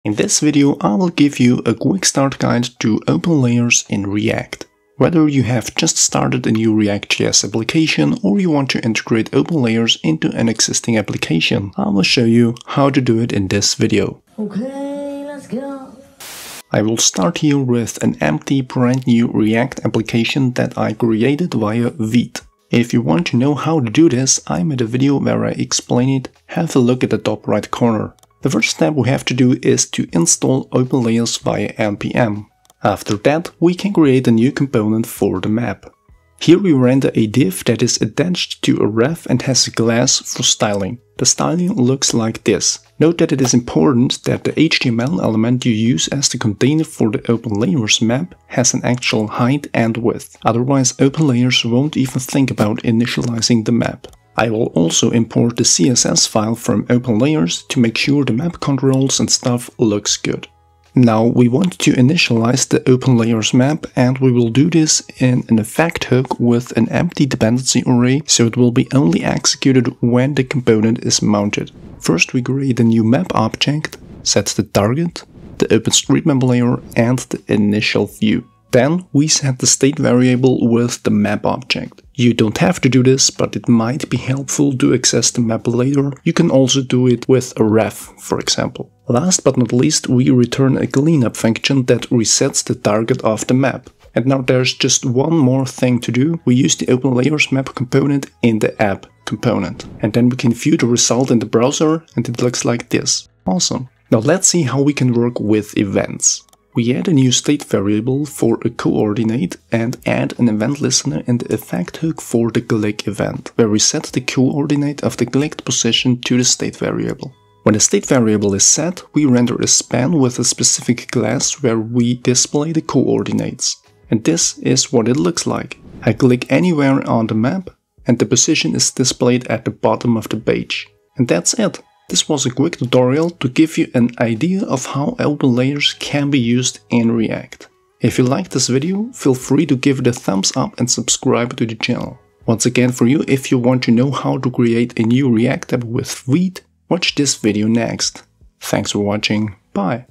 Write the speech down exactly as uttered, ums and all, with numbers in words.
In this video, I will give you a quick start guide to OpenLayers in React. Whether you have just started a new React.js application or you want to integrate OpenLayers into an existing application, I will show you how to do it in this video. Okay, let's go. I will start here with an empty brand new React application that I created via Vite. If you want to know how to do this, I made a video where I explain it. Have a look at the top right corner. The first step we have to do is to install OpenLayers via N P M. After that, we can create a new component for the map. Here we render a div that is attached to a ref and has a class for styling. The styling looks like this. Note that it is important that the H T M L element you use as the container for the OpenLayers map has an actual height and width. Otherwise, OpenLayers won't even think about initializing the map. I will also import the C S S file from OpenLayers to make sure the map controls and stuff looks good. Now we want to initialize the OpenLayers map, and we will do this in an effect hook with an empty dependency array, so it will be only executed when the component is mounted. First we create a new map object, set the target, the OpenStreetMap layer and the initial view. Then we set the state variable with the map object. You don't have to do this, but it might be helpful to access the map later. You can also do it with a ref, for example. Last but not least, we return a cleanup function that resets the target of the map. And now there's just one more thing to do. We use the OpenLayers map component in the app component. And then we can view the result in the browser, and it looks like this. Awesome. Now let's see how we can work with events. We add a new state variable for a coordinate and add an event listener in the effect hook for the click event, where we set the coordinate of the clicked position to the state variable. When the state variable is set, we render a span with a specific class where we display the coordinates. And this is what it looks like. I click anywhere on the map and the position is displayed at the bottom of the page. And that's it. This was a quick tutorial to give you an idea of how OpenLayers can be used in React. If you liked this video, feel free to give it a thumbs up and subscribe to the channel. Once again, for you, if you want to know how to create a new React app with Vite, watch this video next. Thanks for watching, bye!